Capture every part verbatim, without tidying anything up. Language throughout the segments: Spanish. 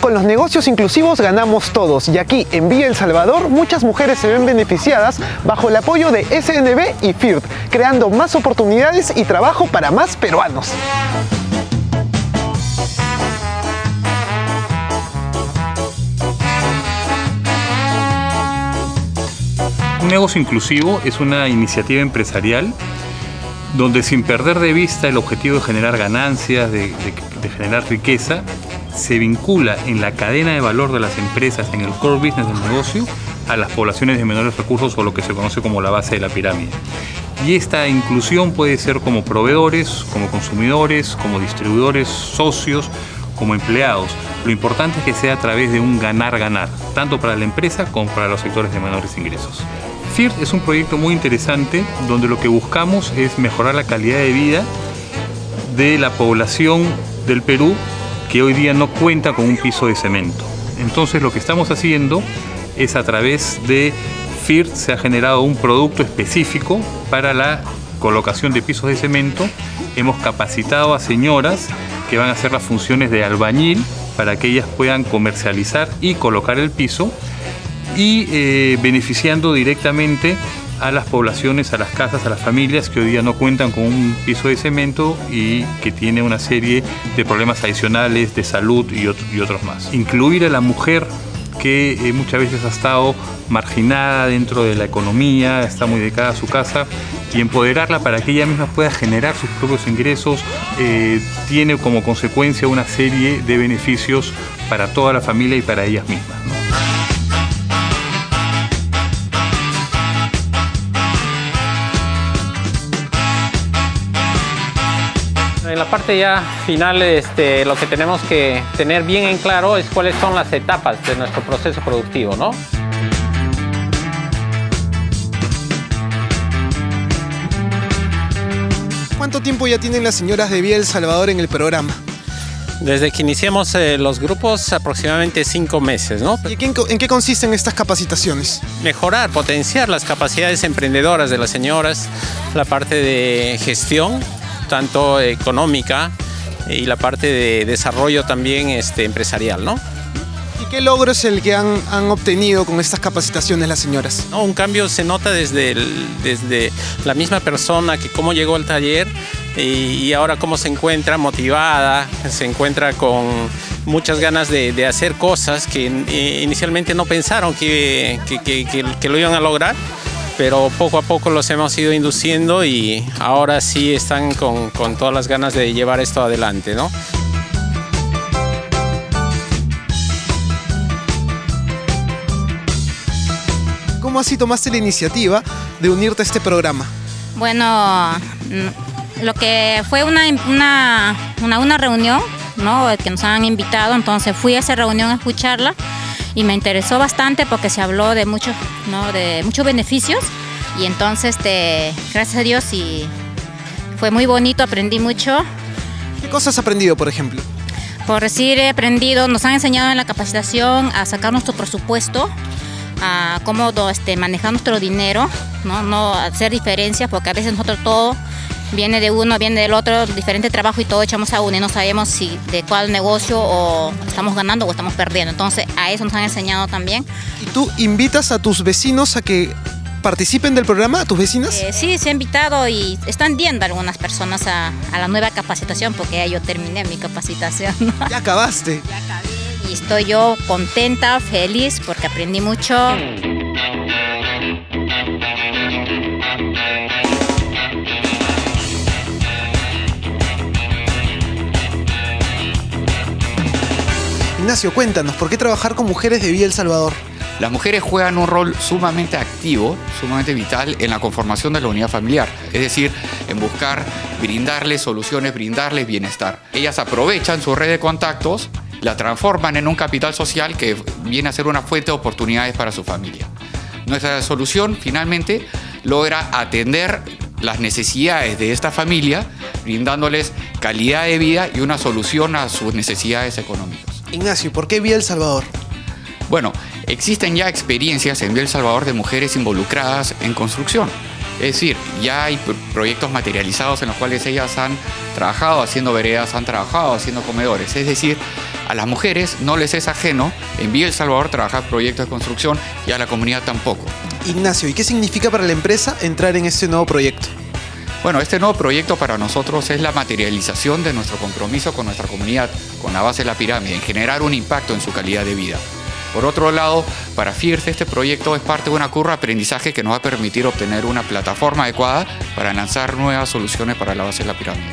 Con los negocios inclusivos ganamos todos y aquí en Villa El Salvador muchas mujeres se ven beneficiadas bajo el apoyo de S N B y F I R T, creando más oportunidades y trabajo para más peruanos. Un negocio inclusivo es una iniciativa empresarial donde, sin perder de vista el objetivo de generar ganancias, de, de, de generar riqueza, se vincula en la cadena de valor de las empresas, en el core business del negocio, a las poblaciones de menores recursos, o lo que se conoce como la base de la pirámide. Y esta inclusión puede ser como proveedores, como consumidores, como distribuidores, socios, como empleados. Lo importante es que sea a través de un ganar-ganar, tanto para la empresa como para los sectores de menores ingresos. F I R T es un proyecto muy interesante donde lo que buscamos es mejorar la calidad de vida de la población del Perú que hoy día no cuenta con un piso de cemento. Entonces lo que estamos haciendo es, a través de F I R T se ha generado un producto específico para la colocación de pisos de cemento. Hemos capacitado a señoras que van a hacer las funciones de albañil para que ellas puedan comercializar y colocar el piso, y eh, beneficiando directamente a las poblaciones, a las casas, a las familias que hoy día no cuentan con un piso de cemento y que tiene una serie de problemas adicionales de salud y, otro, y otros más. Incluir a la mujer, que eh, muchas veces ha estado marginada dentro de la economía, está muy dedicada a su casa, y empoderarla para que ella misma pueda generar sus propios ingresos, eh, tiene como consecuencia una serie de beneficios para toda la familia y para ellas mismas, ¿no? En la parte ya final, este, lo que tenemos que tener bien en claro es cuáles son las etapas de nuestro proceso productivo, ¿no? ¿Cuánto tiempo ya tienen las señoras de Villa El Salvador en el programa? Desde que iniciamos eh, los grupos, aproximadamente cinco meses, ¿no? ¿Y en, en qué consisten estas capacitaciones? Mejorar, potenciar las capacidades emprendedoras de las señoras, la parte de gestión, tanto económica, y la parte de desarrollo también este, empresarial, ¿no? ¿Y qué logro es el que han, han obtenido con estas capacitaciones las señoras? No, un cambio se nota desde, el, desde la misma persona, que cómo llegó al taller y, y ahora cómo se encuentra motivada, se encuentra con muchas ganas de, de hacer cosas que eh, inicialmente no pensaron que, que, que, que, que lo iban a lograr, pero poco a poco los hemos ido induciendo y ahora sí están con, con todas las ganas de llevar esto adelante, ¿no? ¿Cómo así tomaste la iniciativa de unirte a este programa? Bueno, lo que fue una, una, una, una reunión, ¿no?, que nos han invitado, entonces fui a esa reunión a escucharla y me interesó bastante porque se habló de muchos, ¿no?, de muchos beneficios, y entonces este, gracias a Dios y fue muy bonito, aprendí mucho. ¿Qué cosas has aprendido, por ejemplo? Por decir, he aprendido, nos han enseñado en la capacitación a sacar nuestro presupuesto, a cómo este, manejar nuestro dinero, ¿no? No hacer diferencias, porque a veces nosotros todo viene de uno, viene del otro, diferente trabajo, y todo echamos a uno y no sabemos si de cuál negocio o estamos ganando o estamos perdiendo. Entonces a eso nos han enseñado también. ¿Y tú invitas a tus vecinos a que participen del programa, a tus vecinas? Eh, sí, se ha invitado y están viendo algunas personas a, a la nueva capacitación, porque ya yo terminé mi capacitación, ¿no? Ya acabaste. Ya acabé. Y estoy yo contenta, feliz, porque aprendí mucho. Ignacio, cuéntanos, ¿por qué trabajar con mujeres de Villa El Salvador? Las mujeres juegan un rol sumamente activo, sumamente vital en la conformación de la unidad familiar, es decir, en buscar brindarles soluciones, brindarles bienestar. Ellas aprovechan su red de contactos, la transforman en un capital social que viene a ser una fuente de oportunidades para su familia. Nuestra solución finalmente logra atender las necesidades de esta familia, brindándoles calidad de vida y una solución a sus necesidades económicas. Ignacio, ¿por qué Villa El Salvador? Bueno, existen ya experiencias en Villa El Salvador de mujeres involucradas en construcción. Es decir, ya hay proyectos materializados en los cuales ellas han trabajado haciendo veredas, han trabajado haciendo comedores. Es decir, A las mujeres no les es ajeno en Villa El Salvador trabajar proyectos de construcción y a la comunidad tampoco. Ignacio, ¿y qué significa para la empresa entrar en este nuevo proyecto? Bueno, este nuevo proyecto para nosotros es la materialización de nuestro compromiso con nuestra comunidad, con la base de la pirámide, en generar un impacto en su calidad de vida. Por otro lado, para FIRT este proyecto es parte de una curva de aprendizaje que nos va a permitir obtener una plataforma adecuada para lanzar nuevas soluciones para la base de la pirámide.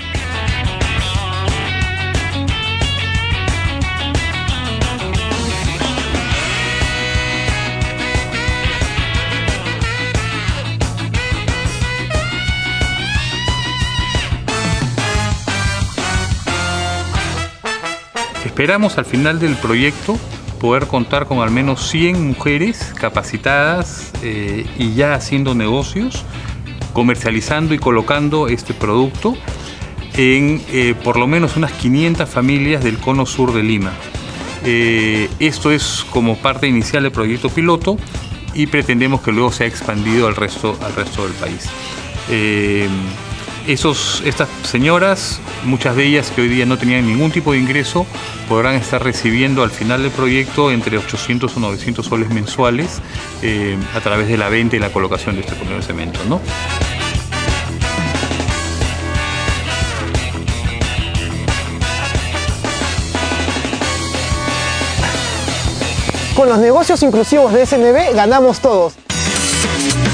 Esperamos al final del proyecto poder contar con al menos cien mujeres capacitadas eh, y ya haciendo negocios, comercializando y colocando este producto en eh, por lo menos unas quinientas familias del cono sur de Lima. Eh, esto es como parte inicial del proyecto piloto y pretendemos que luego sea expandido al resto, al resto del país. Eh, Esos, estas señoras, muchas de ellas que hoy día no tenían ningún tipo de ingreso, podrán estar recibiendo al final del proyecto entre ochocientos o novecientos soles mensuales eh, a través de la venta y la colocación de este contenedor de cemento, ¿no? Con los negocios inclusivos de S N B ganamos todos.